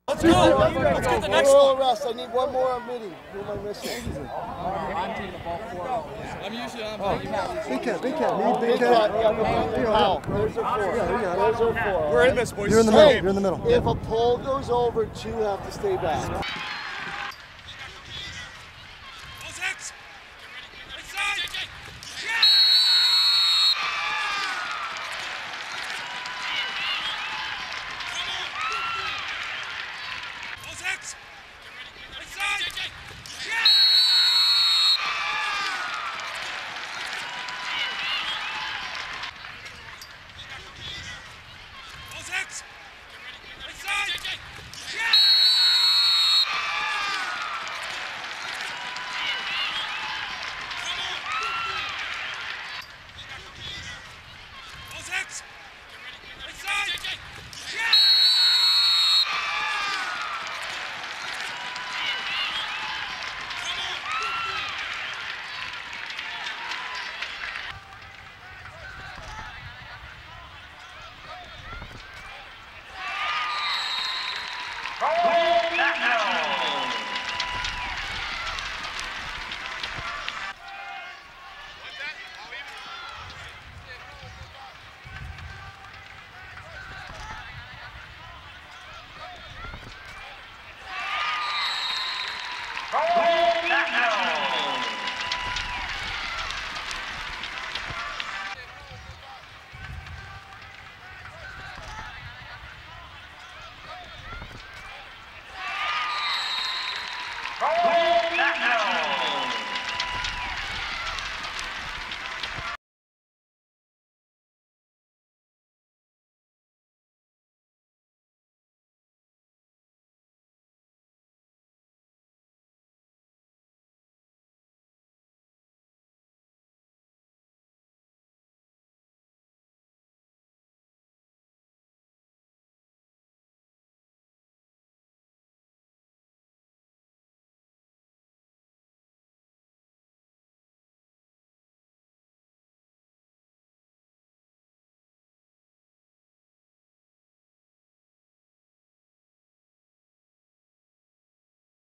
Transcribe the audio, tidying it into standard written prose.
Let's go. Let's get the next one. Rest. I need one more on midi. Who am I missing? I'm taking the ball forward. I'm usually on. Big cat. Need big cat. Powell. There's our 4. There's our 4. We're in this, boys. You're in the middle. You're in the middle. If a pole goes over, 2 have to stay back.